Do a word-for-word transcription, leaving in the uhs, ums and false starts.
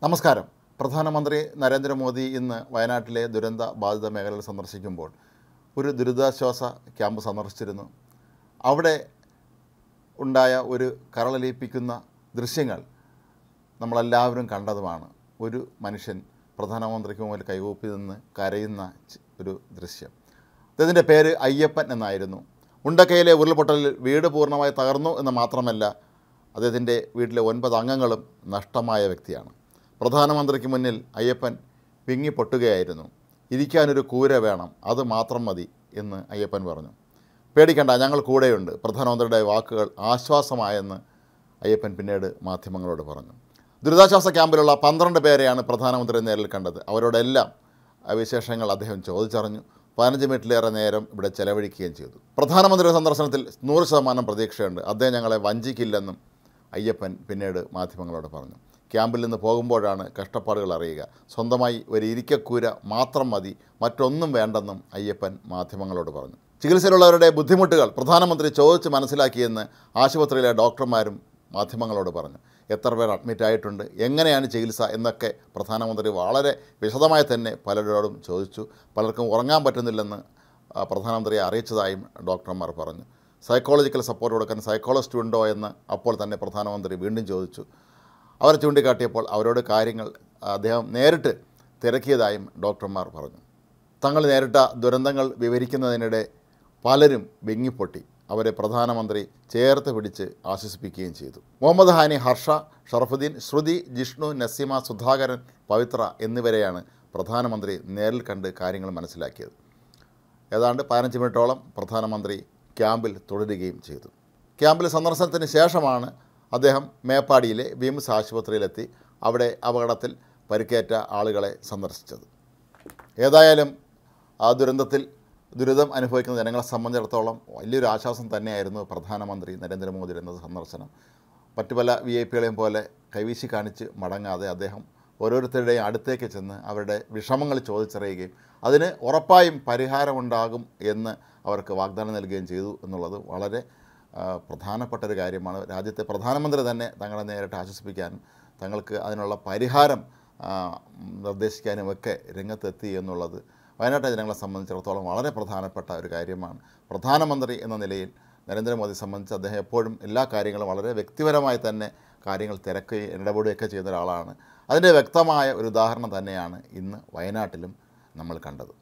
നമസ്കാരം. പ്രധാനമന്ത്രി നരേന്ദ്രമോദി ഇന്ന് വയനാട്ടിലെ ദുരന്ത ബാധിത മേഖലകൾ സന്ദർശിക്കുമ്പോൾ ഒരു ദുരിതാശ്വാസ ക്യാമ്പ് സന്ദർശിച്ചിരുന്നു. അവിടെ ഉണ്ടായ ഒരു കരളലിയിപ്പിക്കുന്ന ദൃശ്യങ്ങൾ നമ്മളെല്ലാവരും കണ്ടതുമാണ്. ഒരു മനുഷ്യൻ പ്രധാനമന്ത്രിക്ക് മുമ്പിൽ കൈകൂപ്പി നിന്ന് കരയുന്ന ഒരു ദൃശ്യം. ഇതിൻ്റെ പേര് അയ്യപ്പൻ എന്നായിരുന്നു. ഉണ്ടക്കയിലെ ഉരുൾപൊട്ടലിൽ വീട് പൂർണ്ണമായി തകർന്നു എന്ന് മാത്രമല്ല, അദ്ദേഹത്തിൻ്റെ വീട്ടിലെ ഒൻപത് അംഗങ്ങളും നഷ്ടമായ വ്യക്തിയാണ്. പ്രധാനമന്ത്രിക്ക് മുന്നിൽ അയ്യപ്പൻ വിങ്ങിപ്പൊട്ടുകയായിരുന്നു. ഇരിക്കാനൊരു കൂര വേണം, അത് മാത്രം മതി എന്ന് അയ്യപ്പൻ പറഞ്ഞു. പേടിക്കണ്ട, ഞങ്ങൾ കൂടെയുണ്ട്. പ്രധാനമന്ത്രിയുടെ വാക്കുകൾ ആശ്വാസമായെന്ന് അയ്യപ്പൻ പിന്നീട് മാധ്യമങ്ങളോട് പറഞ്ഞു. ദുരിതാശ്വാസ ക്യാമ്പിലുള്ള പന്ത്രണ്ട് പേരെയാണ് പ്രധാനമന്ത്രി നേരിൽ കണ്ടത്. അവരോടെല്ലാം വിശേഷങ്ങൾ അദ്ദേഹം ചോദിച്ചറിഞ്ഞു. പതിനഞ്ച് മിനിറ്റിലേറെ നേരം ഇവിടെ ചെലവഴിക്കുകയും ചെയ്തു. പ്രധാനമന്ത്രിയുടെ സന്ദർശനത്തിൽ നൂറ് ശതമാനം പ്രതീക്ഷയുണ്ട്. അദ്ദേഹം ഞങ്ങളെ വഞ്ചിക്കില്ലെന്നും അയ്യപ്പൻ പിന്നീട് മാധ്യമങ്ങളോട് പറഞ്ഞു. ക്യാമ്പിൽ നിന്ന് പോകുമ്പോഴാണ് കഷ്ടപ്പാടുകൾ അറിയുക. സ്വന്തമായി ഒരു ഇരിക്കക്കൂര മാത്രം മതി, മറ്റൊന്നും വേണ്ടെന്നും അയ്യപ്പൻ മാധ്യമങ്ങളോട് പറഞ്ഞു. ചികിത്സയിലുള്ളവരുടെ ബുദ്ധിമുട്ടുകൾ പ്രധാനമന്ത്രി ചോദിച്ച് മനസ്സിലാക്കിയെന്ന് ആശുപത്രിയിലെ ഡോക്ടർമാരും മാധ്യമങ്ങളോട് പറഞ്ഞു. എത്ര പേർ അഡ്മിറ്റായിട്ടുണ്ട്, എങ്ങനെയാണ് ചികിത്സ എന്നൊക്കെ പ്രധാനമന്ത്രി വളരെ വിശദമായി തന്നെ പലരോടും ചോദിച്ചു. പലർക്കും ഉറങ്ങാൻ പറ്റുന്നില്ലെന്ന് പ്രധാനമന്ത്രിയെ അറിയിച്ചതായും ഡോക്ടർമാർ പറഞ്ഞു. സൈക്കോളജിക്കൽ സപ്പോർട്ട് കൊടുക്കാൻ സൈക്കോളജിസ്റ്റ് ഉണ്ടോ എന്ന് അപ്പോൾ തന്നെ പ്രധാനമന്ത്രി വീണ്ടും ചോദിച്ചു. അവരെ ചൂണ്ടിക്കാട്ടിയപ്പോൾ അവരോട് കാര്യങ്ങൾ അദ്ദേഹം നേരിട്ട് തിരക്കിയതായും ഡോക്ടർമാർ പറഞ്ഞു. തങ്ങൾ നേരിട്ട ദുരന്തങ്ങൾ വിവരിക്കുന്നതിനിടെ പലരും വിങ്ങിപ്പൊട്ടി. അവരെ പ്രധാനമന്ത്രി ചേർത്ത് പിടിച്ച് ആശ്വസിപ്പിക്കുകയും ചെയ്തു. മുഹമ്മദ് ഹാനി, ഹർഷ, ഷറഫുദ്ദീൻ, ശ്രുതി, ജിഷ്ണു, നസീമ, സുധാകരൻ, പവിത്ര എന്നിവരെയാണ് പ്രധാനമന്ത്രി നേരിൽ കണ്ട് കാര്യങ്ങൾ മനസ്സിലാക്കിയത്. ഏതാണ്ട് പതിനഞ്ച് മിനിറ്റോളം പ്രധാനമന്ത്രി ക്യാമ്പിൽ തുടരുകയും ചെയ്തു. ക്യാമ്പിൽ സന്ദർശനത്തിന് ശേഷമാണ് അദ്ദേഹം മേപ്പാടിയിലെ വിംസ് ആശുപത്രിയിലെത്തി അവിടെ അപകടത്തിൽ പരിക്കേറ്റ ആളുകളെ സന്ദർശിച്ചത്. ഏതായാലും ആ ദുരന്തത്തിൽ ദുരിതം അനുഭവിക്കുന്ന ജനങ്ങളെ സംബന്ധിച്ചിടത്തോളം വലിയൊരു ആശ്വാസം തന്നെയായിരുന്നു പ്രധാനമന്ത്രി നരേന്ദ്രമോദിയുടെ എന്ന സന്ദർശനം. മറ്റു പല വി ഐ പികളെയും പോലെ കൈവീശി കാണിച്ച് മടങ്ങാതെ അദ്ദേഹം ഓരോരുത്തരുടെയും അടുത്തേക്ക് ചെന്ന് അവരുടെ വിഷമങ്ങൾ ചോദിച്ചറിയുകയും അതിന് ഉറപ്പായും പരിഹാരമുണ്ടാകും എന്ന് അവർക്ക് വാഗ്ദാനം നൽകുകയും ചെയ്തു എന്നുള്ളത് വളരെ പ്രധാനപ്പെട്ട ഒരു കാര്യമാണ്. രാജ്യത്തെ പ്രധാനമന്ത്രി തന്നെ തങ്ങളെ നേരിട്ട് ആശ്വസിപ്പിക്കാനും തങ്ങൾക്ക് അതിനുള്ള പരിഹാരം നിർദ്ദേശിക്കാനും ഒക്കെ രംഗത്തെത്തി എന്നുള്ളത് വയനാട്ടിലെ ജനങ്ങളെ സംബന്ധിച്ചിടത്തോളം വളരെ പ്രധാനപ്പെട്ട ഒരു കാര്യമാണ്. പ്രധാനമന്ത്രി എന്ന നിലയിൽ നരേന്ദ്രമോദിയെ സംബന്ധിച്ച് അദ്ദേഹം എപ്പോഴും എല്ലാ കാര്യങ്ങളും വളരെ വ്യക്തിപരമായി തന്നെ കാര്യങ്ങൾ തിരക്കുകയും ഇടപെടുകയൊക്കെ ചെയ്യുന്ന ഒരാളാണ്. അതിൻ്റെ വ്യക്തമായ ഒരു ഉദാഹരണം തന്നെയാണ് ഇന്ന് വയനാട്ടിലും നമ്മൾ കണ്ടത്.